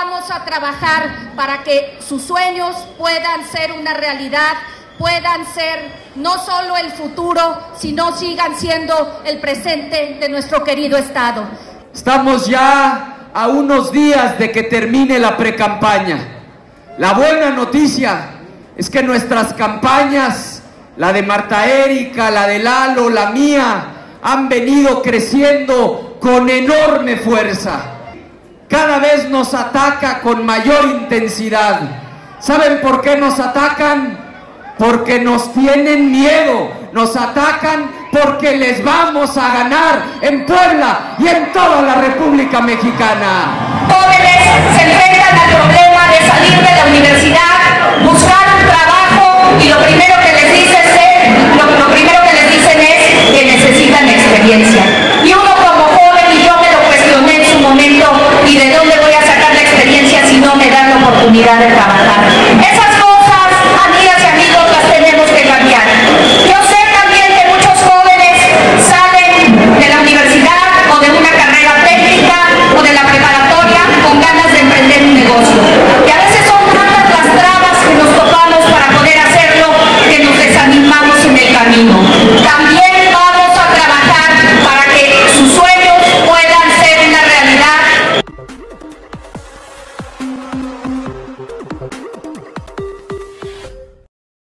vamos a trabajar para que sus sueños puedan ser una realidad, puedan ser no solo el futuro, sino sigan siendo el presente de nuestro querido Estado. Estamos ya a unos días de que termine la precampaña. La buena noticia es que nuestras campañas, la de Marta Erika, la de Lalo, la mía, han venido creciendo con enorme fuerza. Cada vez nos ataca con mayor intensidad. ¿Saben por qué nos atacan? Porque nos tienen miedo. Nos atacan porque les vamos a ganar en Puebla y en toda la República Mexicana. Jóvenes se enfrentan al problema de salir de la universidad, buscar un trabajo y lo primero que les dicen es que necesitan experiencia.